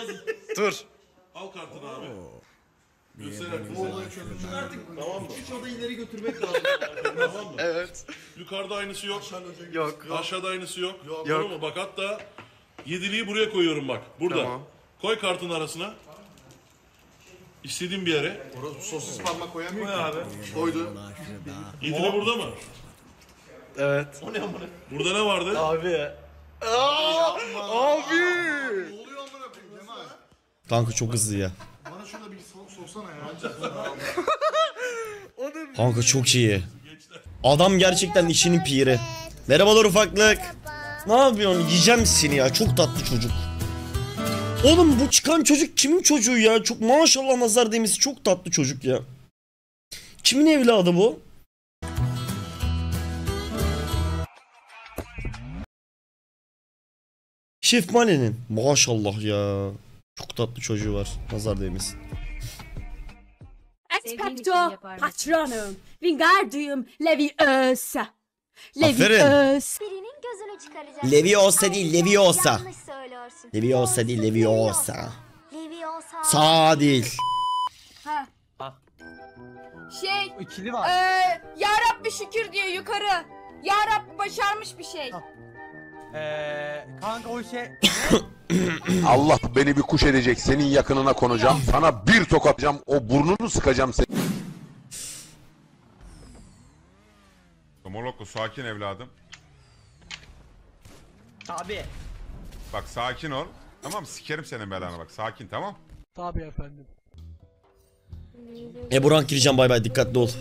Dur. Al kartını abi. Göster Bu olayı çözeceğim. Artık Tamam mı? 3 oda ileri götürmek lazım. Tamam mı? Evet. Yukarıda aynısı yok. Yok. Aşağıda aynısı yok. Yok. Tamam mı? Bak hatta yediliği buraya koyuyorum bak. Burada. Tamam. Koy kartın arasına. İstediğin bir yere. Orası sosis parmak koyamıyor ki. abi. Koydu. Yedili burada mı? Evet. O ne amına? Burada ne vardı? Abi. Ne Abi. oluyor amına koyayım Kemal? Kanka çok hızlı ya. Bana şurada bir sorsana ya. Kanka çok iyi. Adam gerçekten işinin piri. Merhabalar ufaklık. Ne yapıyorsun? Yiyeceğim seni ya. Çok tatlı çocuk. Oğlum bu çıkan çocuk kimin çocuğu ya? Çok maşallah nazar değmesi çok tatlı çocuk ya. Kimin evladı bu? Şef Male'nin. Maşallah ya. Çok tatlı çocuğu var. Nazar değmesin. Expecto Patronum Wingardium Leviosa. Aferin. Birinin gözünü çıkaracak. Leviosa değil, Leviosa. Yanlış söylüyorsun. Leviosa değil, Leviosa. Leviosa. Sağ değil. Şey İkili var. Ya Rabbi şükür diyor yukarı. Ya Rabbi başarmış bir şey. Kanka o şey... Allah beni bir kuş edecek. Senin yakınına konacağım. Sana bir tokatacağım. O burnunu sıkacağım seni. Moloko sakin evladım. Abi. Bak sakin ol. Tamam sikerim senin belanı bak. Sakin tamam. Tabii efendim. Burak gireceğim bay bay dikkatli ol.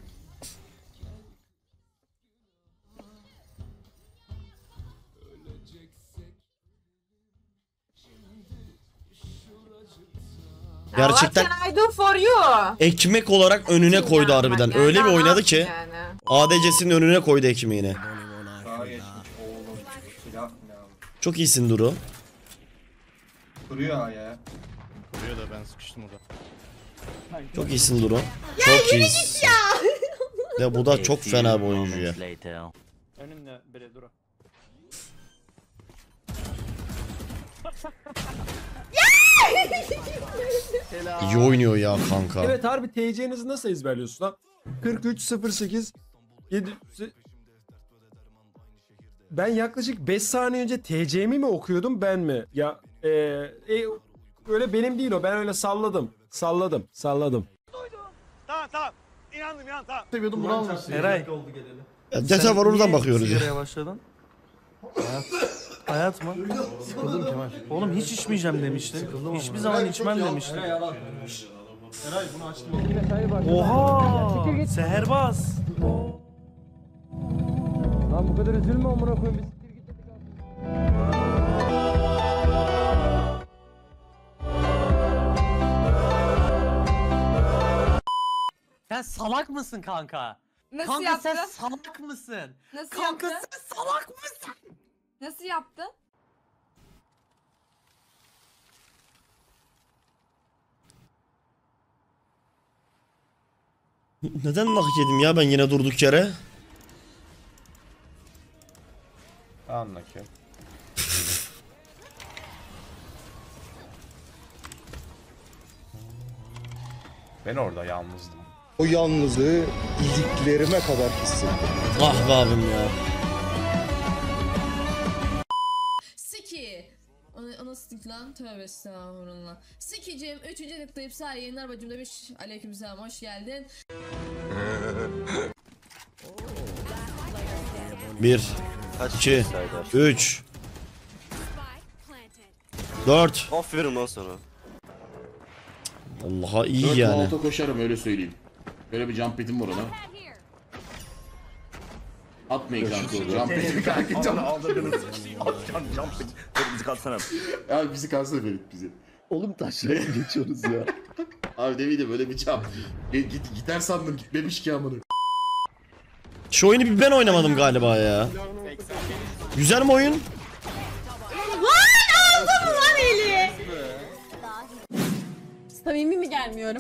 Gerçekten What can I do for you? ekmek olarak önüne koydu harbiden. Yani Öyle bir ne oynadı yaptın ki yani? ADC'sinin önüne koydu ekmeğini. Sağa geçmiş oğlum. Silah ne abi? Çok iyisin Duru. Duruyor ya. Buraya da ben sıkıştım o da. Çok iyisin Duru. Çok iyisin. Ya bu da çok fena bir oyuncu ya. Önünde biri dur. İyi oynuyor ya kanka. Evet harbi TC'nizi nasıl ezberliyorsun lan? 4308 7 Ben yaklaşık 5 saniye önce TC'mi mi okuyordum ben mi? Ya öyle benim değil o. Ben öyle salladım. Salladım. Tamam. İnandım tamam. Seviyordum bunu almışsın. Eray. Ya detay var oradan bakıyoruz ya. Sigaraya başladın. Hayat mı? Sıkıldım Kemal. Oğlum hiç içmeyeceğim demiştin. Hiçbir zaman içmem demiştin. Eray bunu açtım. Oha! Seherbaz. Lan bu kadar üzülme amına koyayım. Sen salak mısın kanka? Nasıl Kanka yaptın? sen salak mısın? Nasıl Kanka yaptın? sen salak mısın? Nasıl yaptın? Neden lak yedim ya ben yine durduk yere? Anla ki. Ben orada yalnızdım. O yalnızlığı iliklerime kadar hissettim. Ah be abim ya. Siki. O nasıl dik lan? Tövbe estağfurullah. Sikicim 3. nokta iptal yayınlar bacım demiş. Aleykümselam hoş geldin. 1 2 3 4 Aferin lan sana. Allah'a iyi yani. Koşarım öyle söyleyeyim. Böyle bir jump pad'im var ona. Atmayın kanka o jump pad'i kanka can. Bizi kalsana. Abi bizi kalsana Ferit bizi. Oğlum taşlara geçiyoruz ya. Abi demin de böyle bir jump. Gider sandım gitmemiş ki amına. Şu oyunu bir ben oynamadım galiba ya. Güzel mi oyun? Samimi mi gelmiyorum?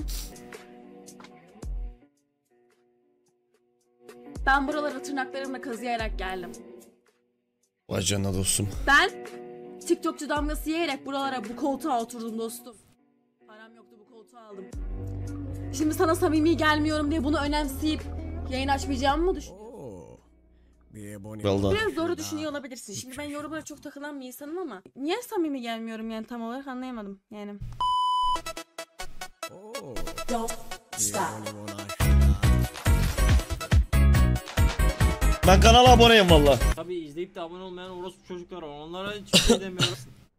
Ben buralara tırnaklarımla kazıyarak geldim. Vay canına dostum. Ben TikTokçu damgası yiyerek buralara, bu koltuğa oturdum dostum. Param yoktu, bu koltuğu aldım. Şimdi sana samimi gelmiyorum diye bunu önemseyip yayın açmayacağımı mı düşün? Well done. Biraz doğru düşünüyor olabilirsin. Şimdi ben yorumlara çok takılan bir insanım ama niye samimi gelmiyorum yani, tam olarak anlayamadım yani. Ben kanala aboneyim valla. Tabii izleyip de abone olmayan orospu çocuklar var. Onlara hiç şey demiyorum.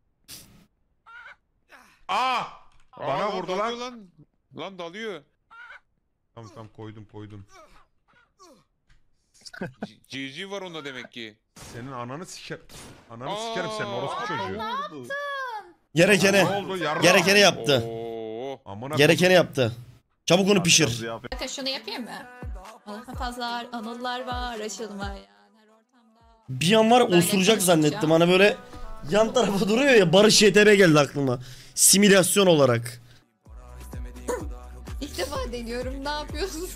Aa! Bana vurdu lan. Lan dalıyor. Tamam koydum. GG var onda demek ki. Senin ananı siker. Ananı sikerim senin orospu çocuğu. Gerekeni. Ne oldu? Yarra. Gerekeni yaptı. Oo. Amına Gerekeni yaptı. Çabuk onu pişir. Bakın şunu yapayım mı? Hafazlar, anılar var, aşılma yani her ortamda. Bir an var Böyle osuracak konuşacağım. zannettim. Hani böyle yan tarafa duruyor ya, Barış YTB geldi aklıma. Simülasyon olarak. İlk defa deniyorum, ne yapıyorsun?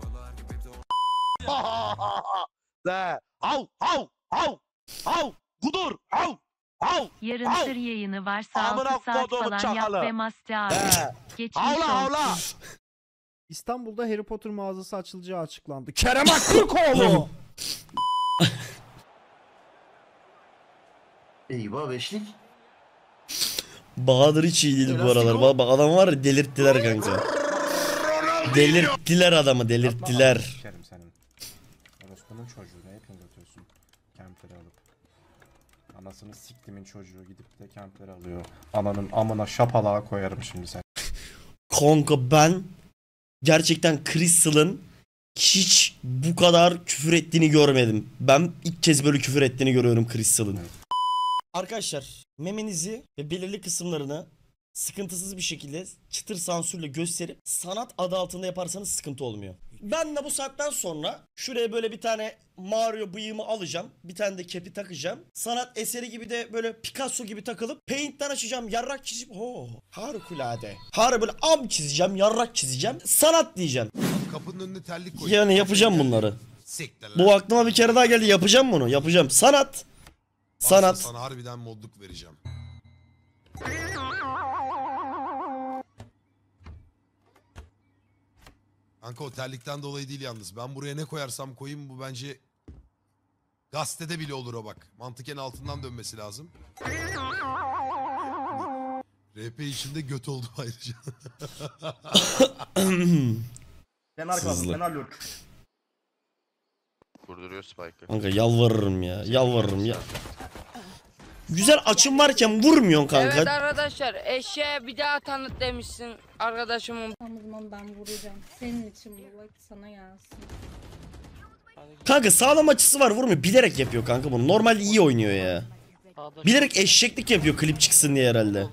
Yarın sır yayını varsa 6 saat falan yap ve master abi. Geçmiş olsun. İstanbul'da Harry Potter mağazası açılacağı açıklandı. Kerem Aktürkoğlu. Eyvah beşlik. Bahadır hiç iyi değil bu aralar. Bak adam var ya, delirttiler kanka. Delirttiler adamı, delirttiler. Sikerim senin. Orospu'nun çocuğu ne yapıyorsun atıyorsun? Kempleri alıp. Anasını siktimin çocuğu gidip de kempleri alıyor. Ananın amına şapalağa koyarım şimdi sen. Kanka ben gerçekten Crystal'ın hiç bu kadar küfür ettiğini görmedim. Ben ilk kez böyle küfür ettiğini görüyorum Crystal'ın. Arkadaşlar memenizi ve belirli kısımlarını sıkıntısız bir şekilde çıtır sansürle gösterip sanat adı altında yaparsanız sıkıntı olmuyor. Ben de bu saatten sonra şuraya böyle bir tane Mario bıyığımı alacağım. Bir tane de kepi takacağım. Sanat eseri gibi de böyle Picasso gibi takılıp Paint'ten açacağım. Yarrak çizip harikulade. Böyle am çizeceğim, yarrak çizeceğim. Sanat diyeceğim. Kapının önüne terlik koy. Yani yapacağım bunları. Bu aklıma bir kere daha geldi. Yapacağım bunu. Yapacağım. Sanat. Sanat. Sana harbiden modluk vereceğim. Kanka o terlikten dolayı değil yalnız. Ben buraya ne koyarsam koyayım bu bence gazetede bile olur o bak. Mantıken altından dönmesi lazım. RP içinde göt oldu ayrıca. Ben arkadan, ben alıyorum. Vurduruyor Spike'ı. Kanka yalvarırım ya. Yalvarırım ya. Güzel açım varken vurmuyorsun kanka. Evet arkadaşlar, eşeğe bir daha tanıt demişsin arkadaşımın. Tamam, ben vuracağım. Senin için bu, bak sana gelsin. Kanka sağlam açısı var, vurmuyor. Bilerek yapıyor kanka bunu. Normalde iyi oynuyor ya. Bilerek eşeklik yapıyor klip çıksın diye herhalde.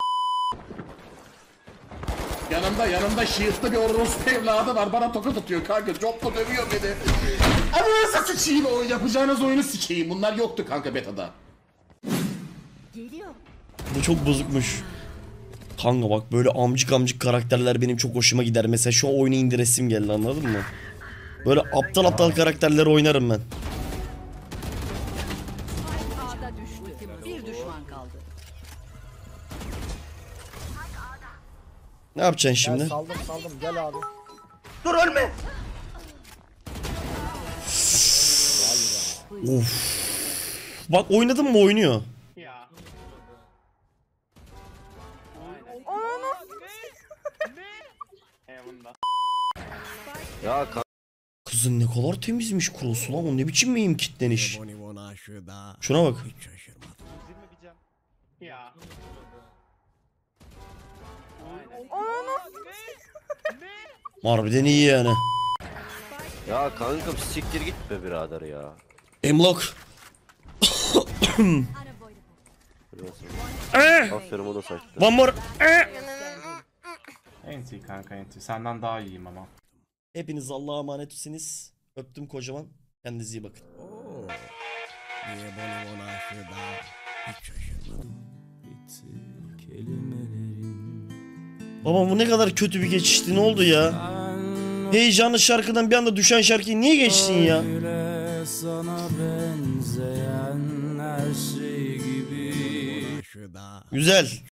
Yanımda şiirtli bir orospu evladı var. Bana tokat atıyor kanka. Jopla dövüyor beni. Ama nasıl sıçayım o yapacağınız oyunu sikeyim. Bunlar yoktu kanka beta'da. Bu çok bozukmuş. Kanka bak böyle amcık karakterler benim çok hoşuma gider. Mesela şu oyunu indiresim geldi, anladın mı? Böyle aptal karakterleri oynarım ben. Bir düşman kaldı. Ne yapacaksın şimdi? Saldım gel abi. Dur ölme. Of. Bak oynadın mı oynuyor. Ya Kızın ne kadar temizmiş cross'u lan. O ne biçim miyim kitleniş. Şuna bak. Harbiden iyi yani. Ya kankam siktir git be birader ya. Emlak. Aferin o da saçtı. One more. Enti kanka enti. Senden daha iyiyim ama. Hepiniz Allah'a emanetsiniz. Öptüm kocaman. Kendinize iyi bakın. Baba bu ne kadar kötü bir geçişti, ne oldu ya? Heyecanlı şarkıdan bir anda düşen şarkıyı niye geçtin ya? Sana benzeyen her şey gibi Güzel.